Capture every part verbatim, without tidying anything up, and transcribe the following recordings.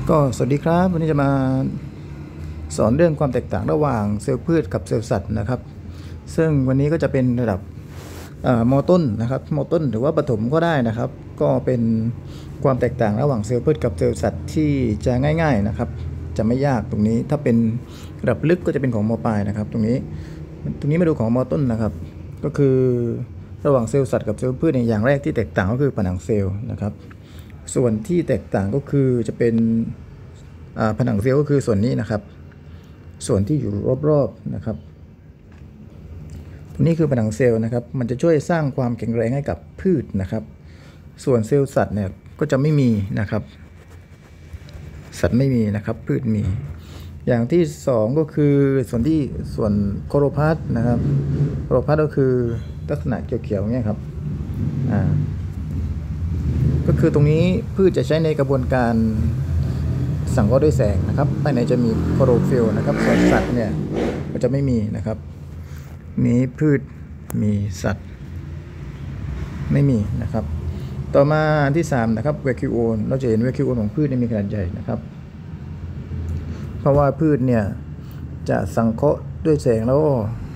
ก็สวัสดีครับวันนี้จะมาสอนเรื่องความแตกต่างระหว่างเซลล์พืชกับเซลล์สัตว์นะครับซึ่งวันนี้ก็จะเป็นระดับม.ต้นนะครับม.ต้นหรือว่าประถมก็ได้นะครับก็เป็นความแตกต่างระหว่างเซลล์พืชกับเซลล์สัตว์ที่จะง่ายๆนะครับจะไม่ยากตรงนี้ถ้าเป็นระดับลึกก็จะเป็นของม.ปลายนะครับตรงนี้ตรงนี้มาดูของม.ต้นนะครับก็คือระหว่างเซลล์สัตว์กับเซลล์พืชในอย่างแรกที่แตกต่างก็คือผนังเซลล์นะครับส่วนที่แตกต่างก็คือจะเป็นผนังเซลล์ก็คือส่วนนี้นะครับส่วนที่อยู่รอบๆนะครับตรงนี้คือผนังเซลล์นะครับมันจะช่วยสร้างความแข็งแรงให้กับพืชนะครับส่วนเซลล์สัตว์เนี่ยก็จะไม่มีนะครับสัตว์ไม่มีนะครับพืชมีอย่างที่สองก็คือส่วนที่ส่วนโคโรพลาสต์นะครับโคโรพลาสต์ก็คือลักษณะเขียวๆเนี่ยครับอ่าก็คือตรงนี้พืชจะใช้ในกระบวนการสังเคราะห์ด้วยแสงนะครับภายในจะมีโคโรฟิลล์นะครับส่วนสัตว์เนี่ยก็จะไม่มีนะครับมีพืชมีสัตว์ไม่มีนะครับต่อมาอันที่สามนะครับแวคิโอนเราจะเห็นแวคิโอนของพืชมีขนาดใหญ่นะครับเพราะว่าพืชเนี่ยจะสังเคราะห์ด้วยแสงแล้ว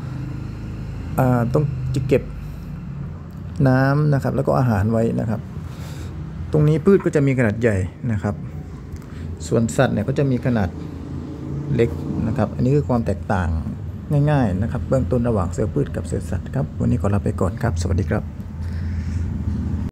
ต้องจะเก็บน้ำนะครับแล้วก็อาหารไว้นะครับตรงนี้พืชก็จะมีขนาดใหญ่นะครับส่วนสัตว์เนี่ยก็จะมีขนาดเล็กนะครับอันนี้คือความแตกต่างง่ายๆนะครับเบื้องต้นระหว่างเซลล์พืชกับเซลล์สัตว์ครับวันนี้ขอลาไปก่อนครับสวัสดีครับ